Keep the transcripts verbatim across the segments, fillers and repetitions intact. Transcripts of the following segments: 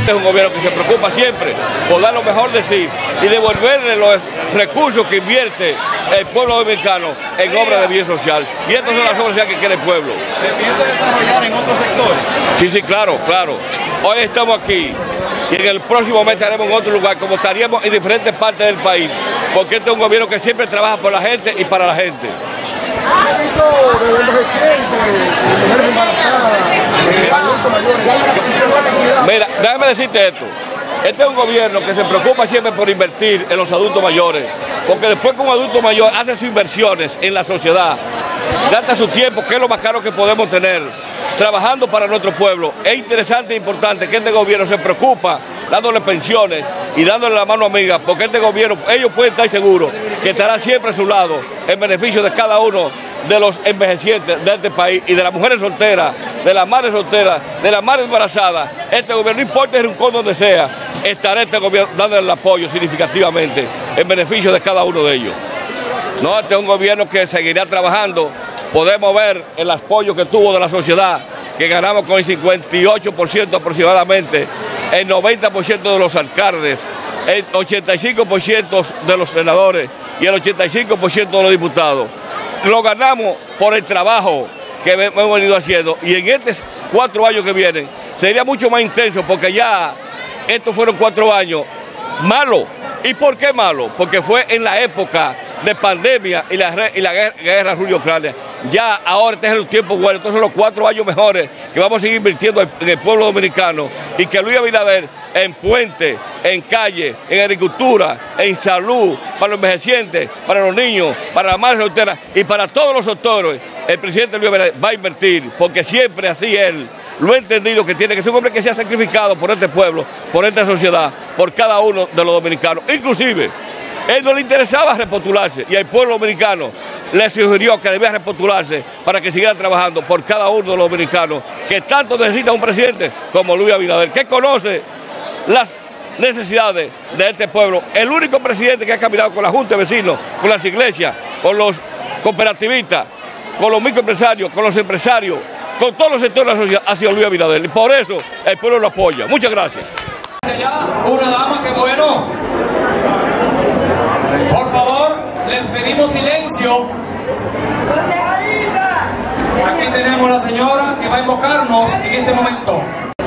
Es un gobierno que se preocupa siempre por dar lo mejor de sí y devolverle los recursos que invierte el pueblo dominicano en obras de bien social. Y estas son las obras que quiere el pueblo. ¿Se piensa desarrollar en otros sectores? Sí, sí, claro, claro. Hoy estamos aquí y en el próximo mes estaremos en otro lugar, como estaríamos en diferentes partes del país, porque este es un gobierno que siempre trabaja por la gente y para la gente. De envejecientes, de mujeres embarazadas, de adultos mayores. Mira, déjame decirte esto. Este es un gobierno que se preocupa siempre por invertir en los adultos mayores, porque después que un adulto mayor hace sus inversiones en la sociedad, gasta su tiempo, que es lo más caro que podemos tener, trabajando para nuestro pueblo. Es interesante e importante que este gobierno se preocupa dándole pensiones y dándole la mano amiga, porque este gobierno, ellos pueden estar seguros que estará siempre a su lado en beneficio de cada uno de los envejecientes de este país y de las mujeres solteras, de las madres solteras, de las madres embarazadas. Este gobierno, no importa el rincón donde sea, estará este gobierno dándole el apoyo significativamente en beneficio de cada uno de ellos. No, este es un gobierno que seguirá trabajando. Podemos ver el apoyo que tuvo de la sociedad, que ganamos con el cincuenta y ocho por ciento aproximadamente, el noventa por ciento de los alcaldes, el ochenta y cinco por ciento de los senadores y el ochenta y cinco por ciento de los diputados. Lo ganamos por el trabajo que hemos venido haciendo, y en estos cuatro años que vienen sería mucho más intenso, porque ya estos fueron cuatro años malos. ¿Y por qué malo? Porque fue en la época de pandemia y la, y la guerra, guerra Rusia-Ucrania. Ya ahora este es el tiempo bueno, estos son los cuatro años mejores que vamos a seguir invirtiendo en el pueblo dominicano, y que Luis Abinader en puente, en calle, en agricultura, en salud, para los envejecientes, para los niños, para las madres solteras y para todos los sectores, el presidente Luis Abinader va a invertir, porque siempre así él lo ha entendido, que tiene que ser un hombre que se ha sacrificado por este pueblo, por esta sociedad, por cada uno de los dominicanos. Inclusive, él no le interesaba repostularse, y al pueblo dominicano le sugirió que debía repostularse para que siguiera trabajando por cada uno de los dominicanos, que tanto necesita un presidente como Luis Abinader, que conoce las necesidades de este pueblo. El único presidente que ha caminado con la Junta de Vecinos, con las iglesias, con los cooperativistas, con los microempresarios, con los empresarios, con todos los sectores de la sociedad, ha sido Luis Abinader, y por eso el pueblo lo apoya. Muchas gracias. Una dama, qué bueno. Por favor, les pedimos silencio. Aquí tenemos a la señora que va a invocarnos en este momento.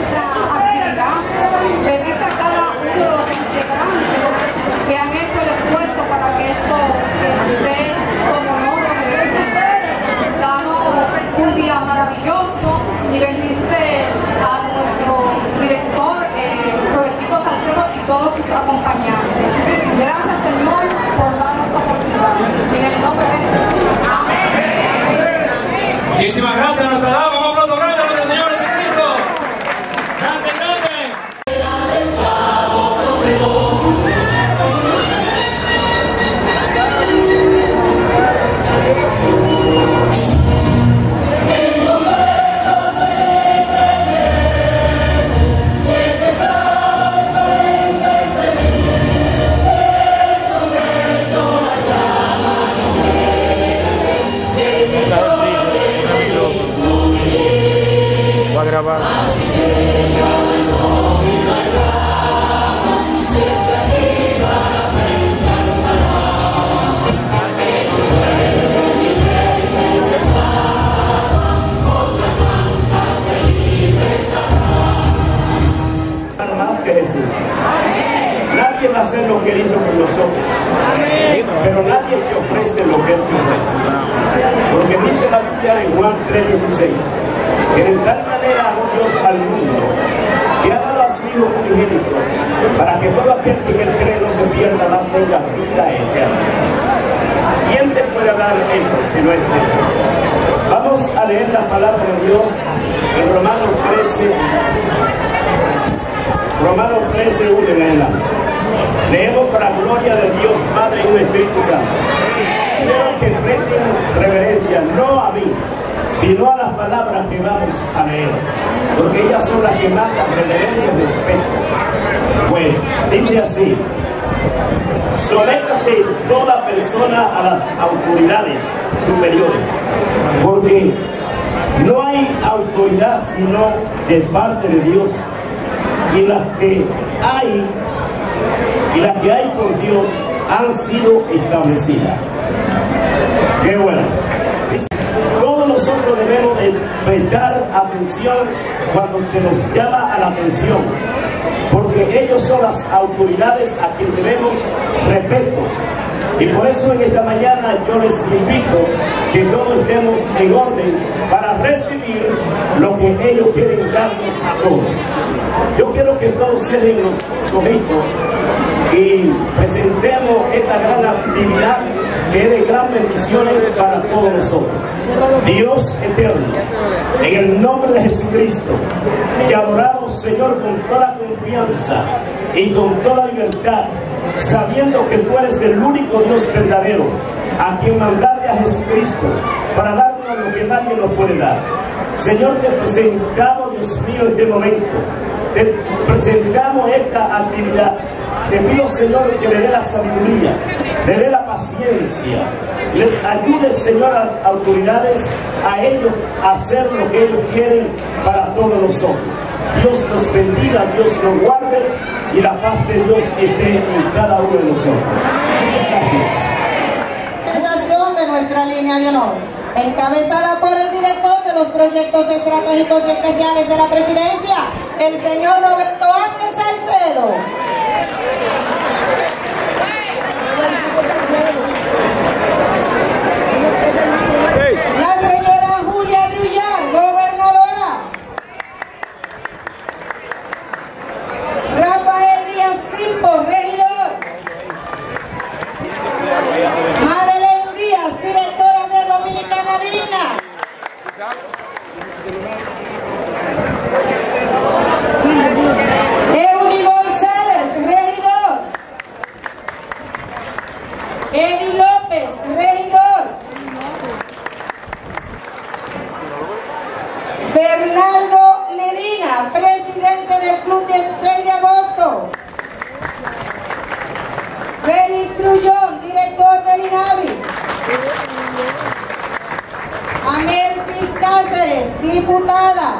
Que han hecho el esfuerzo para que esto esté como no lo damos un día maravilloso, y bendice a nuestro director, eh, Robertito Salcedo, y todos sus acompañantes. Gracias, Señor, por darnos esta oportunidad. En el nombre de Jesús. Amén. Muchísimas gracias a nuestra dama. Un aplauso grande a nuestro Señor Jesucristo. Grande, grande. Va a grabar. Más que Jesús. Nadie va a hacer lo que él hizo con nosotros. Pero nadie te ofrece lo que él te ofrece. Porque dice la Biblia en Juan tres dieciséis, que de tal manera amó Dios al mundo, que ha dado a su Hijo unigénito, para que todo aquel que en él cree no se pierda, más tenga vida eterna. ¿Quién te puede dar eso si no es Jesús? Vamos a leer la palabra de Dios en Romanos trece, Romanos trece, uno en adelante. Leemos para gloria de Dios Padre y del Espíritu Santo. Quiero que presten reverencia, no a mí, sino a las palabras que vamos a leer, porque ellas son las que mandan reverencia y respeto. Pues dice así: sométase toda persona a las autoridades superiores, porque no hay autoridad sino de parte de Dios, y las que hay, y las que hay por Dios han sido establecidas. Qué bueno. Todos nosotros debemos de prestar atención cuando se nos llama a la atención, porque ellos son las autoridades a quienes debemos respeto. Y por eso en esta mañana yo les invito que todos estemos en orden para recibir lo que ellos quieren darnos a todos. Yo quiero que todos cierren los ojitos y presentemos esta gran actividad que es de gran bendiciones para todos nosotros. Dios eterno, en el nombre de Jesucristo, te adoramos, Señor, con toda confianza y con toda libertad, sabiendo que tú eres el único Dios verdadero, a quien mandaste a Jesucristo para darnos lo que nadie nos puede dar. Señor, te presentamos, Dios mío, este momento, te presentamos esta actividad. Te pido, Señor, que le dé la sabiduría, le dé la paciencia, les ayude, Señor, a las autoridades a ellos a hacer lo que ellos quieren para todos nosotros. Dios los bendiga, Dios los guarde y la paz de Dios esté en cada uno de nosotros. Muchas gracias. Presentación de nuestra línea de honor, encabezada por el director de los proyectos estratégicos y especiales de la presidencia, el señor Roberto Ángel Salcedo. La señora Julia Drullar, gobernadora. Rafael Díaz Crimpo, regidor. Marilyn Díaz, directora de Dominicana Digna. Eury González, regidor. Eddie López, regidor. Bernardo Medina, presidente del Club del seis de agosto. Félix Trullón, director del INAVI. Amelfis Cáceres, diputada.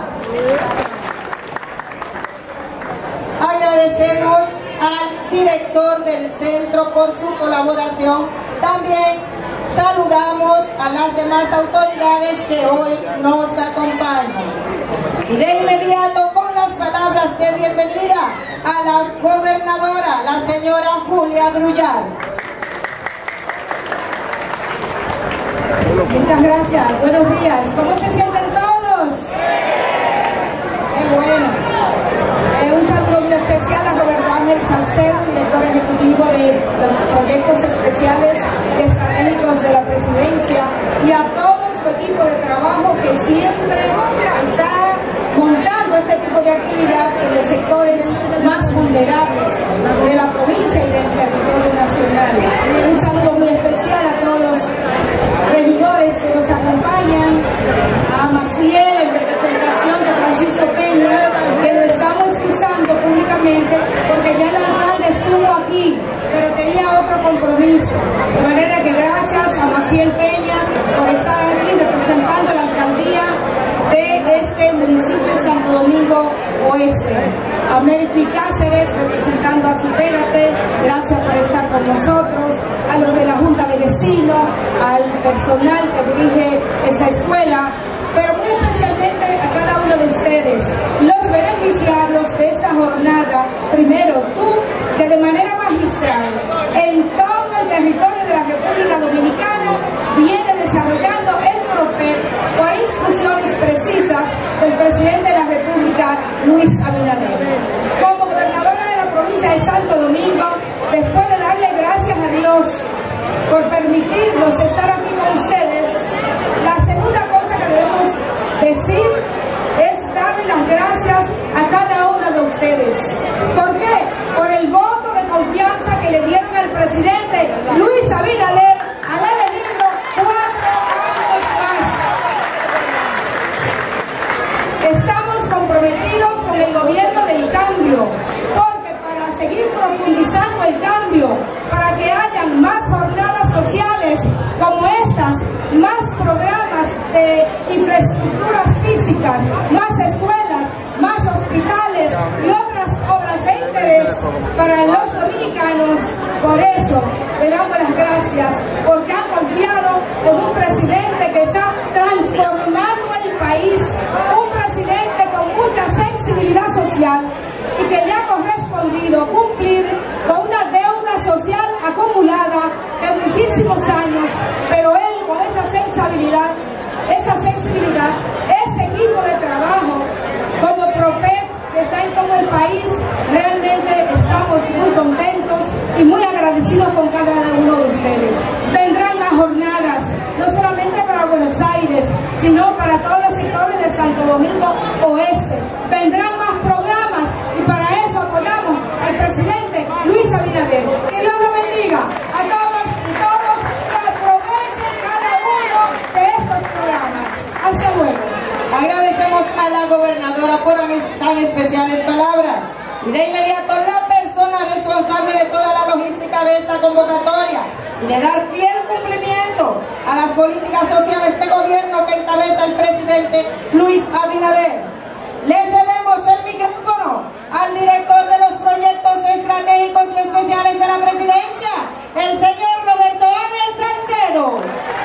Agradecemos al director del centro por su colaboración. También saludamos a las demás autoridades que hoy nos acompañan. Y de inmediato, con las palabras de bienvenida a la gobernadora, la señora Julia Drullar. Muchas gracias. Buenos días. ¿Cómo se sienten todos? Qué bueno. Eh, un saludo muy especial a Roberto Ángel Salcedo, director ejecutivo de los proyectos especiales y estratégicos de la presidencia, y a todo su equipo de trabajo que siempre está montando este tipo de actividad en los sectores más vulnerables de la provincia y del territorio nacional. Un saludo muy especial a todos los regidores que nos acompañan, a Maciel en representación de Francisco Peña, que lo estamos excusando públicamente porque ya el alcalde estuvo aquí, pero tenía otro compromiso. De manera que gracias a Maciel Peña por estar aquí representando la alcaldía de este municipio de Santo Domingo Oeste. A Melfi Cáceres representando a Supérate, gracias por estar con nosotros. A los de la Junta de Vecinos, al personal que dirige esta escuela, pero muy especialmente a cada uno de ustedes, los beneficiarios de esta jornada. Primero, tú, que de manera magistral, en todo el territorio de la República Dominicana, viene desarrollando el PROPER por instrucciones precisas del presidente de la República, Luis Abinader. Como gobernadora de la provincia de Santo Domingo, después de darle gracias a Dios por permitirnos estar aquí con ustedes, la segunda cosa que debemos decir es darle las gracias a cada uno de ustedes. ¿Por qué? Por el voto de confianza que le dieron al presidente Luis Abinader al elegirlo cuatro años más. Estamos comprometidos con el gobierno del cambio, porque para seguir profundizando el cambio, para que hayan más jornadas sociales como estas, más programas de infraestructuras físicas, más escuelas, más hospitales y otras para los dominicanos. Por eso le damos las gracias, porque han confiado en un presidente que está transformando el país, un presidente con mucha sensibilidad social y que le ha correspondido cumplir con una deuda social acumulada de muchísimos años, pero él con esa sensibilidad, esa sensibilidad, ese equipo de trabajo como PROPEC que está en todo el país, realmente estamos muy contentos y muy agradecidos con cada uno de ustedes. Vendrán más jornadas, no solamente para Buenos Aires, sino para todos los sectores de Santo Domingo Oeste. Vendrán más programas y para eso apoyamos al presidente Luis Abinader. Que Dios lo bendiga a todos y todos que aprovechen cada uno de estos programas. Hasta luego. Agradecemos a la gobernadora por tan especiales palabras y de inmediato la persona responsable de toda la logística de esta convocatoria y de dar fiel cumplimiento a las políticas sociales de gobierno que encabeza el presidente Luis Abinader. Le cedemos el micrófono al director de los proyectos estratégicos y especiales de la presidencia, el señor Roberto Ángel Salcedo.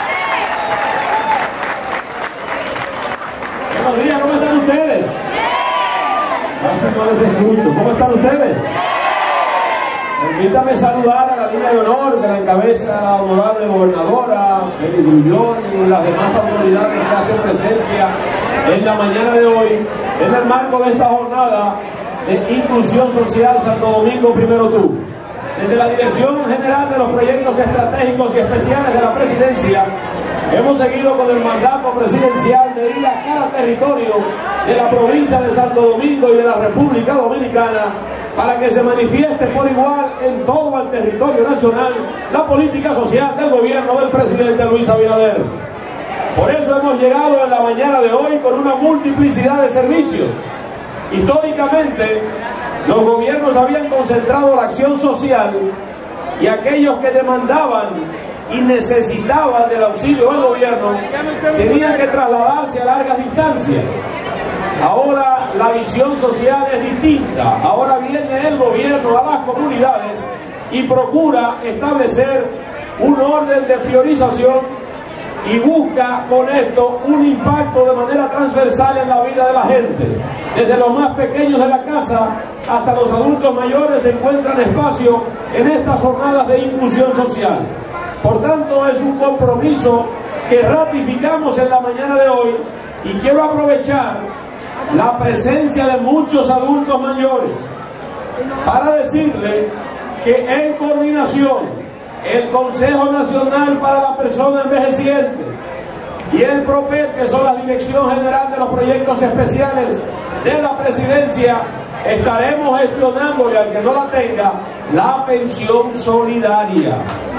Buenos días, ¿cómo están ustedes? Casi no les escucho. ¿Cómo están ustedes? Permítame saludar a la línea de honor que la encabeza la honorable gobernadora, Félix Grullón y las demás autoridades que hacen presencia en la mañana de hoy, en el marco de esta jornada de Inclusión Social Santo Domingo Primero Tú. Desde la Dirección General de los Proyectos Estratégicos y Especiales de la Presidencia, hemos seguido con el mandato presidencial de ir a cada territorio de la provincia de Santo Domingo y de la República Dominicana para que se manifieste por igual en todo el territorio nacional la política social del gobierno del presidente Luis Abinader. Por eso hemos llegado en la mañana de hoy con una multiplicidad de servicios. Históricamente, los gobiernos habían concentrado la acción social y aquellos que demandaban y necesitaban del auxilio del gobierno tenían que trasladarse a largas distancias. Ahora la visión social es distinta. Ahora viene el gobierno a las comunidades y procura establecer un orden de priorización y busca con esto un impacto de manera transversal en la vida de la gente. Desde los más pequeños de la casa hasta los adultos mayores se encuentran espacio en estas jornadas de inclusión social. Por tanto, es un compromiso que ratificamos en la mañana de hoy y quiero aprovechar la presencia de muchos adultos mayores para decirle que en coordinación el Consejo Nacional para la Persona Envejeciente y el PROPEC, que son la Dirección General de los Proyectos Especiales de la Presidencia, estaremos gestionándole al que no la tenga la pensión solidaria.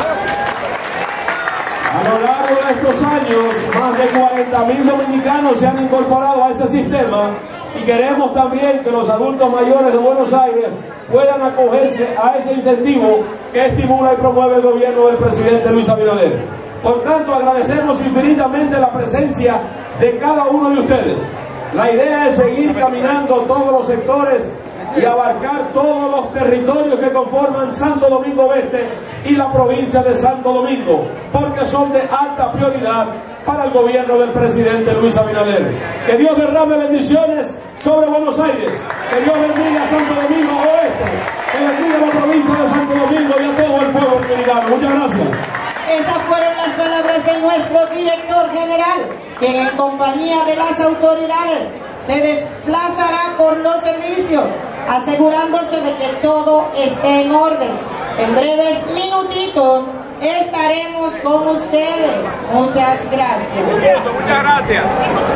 A lo largo de estos años, más de cuarenta mil dominicanos se han incorporado a ese sistema y queremos también que los adultos mayores de Buenos Aires puedan acogerse a ese incentivo que estimula y promueve el gobierno del presidente Luis Abinader. Por tanto, agradecemos infinitamente la presencia de cada uno de ustedes. La idea es seguir caminando todos los sectores y abarcar todos los territorios que conforman Santo Domingo Oeste y la provincia de Santo Domingo, porque son de alta prioridad para el gobierno del presidente Luis Abinader. Que Dios derrame bendiciones sobre Buenos Aires, que Dios bendiga a Santo Domingo Oeste, que bendiga a la provincia de Santo Domingo y a todo el pueblo dominicano. Muchas gracias. Esas fueron las palabras de nuestro director general, quien en compañía de las autoridades se desplazará por los servicios, asegurándose de que todo esté en orden. En breves minutitos estaremos con ustedes. Muchas gracias. Muchas gracias.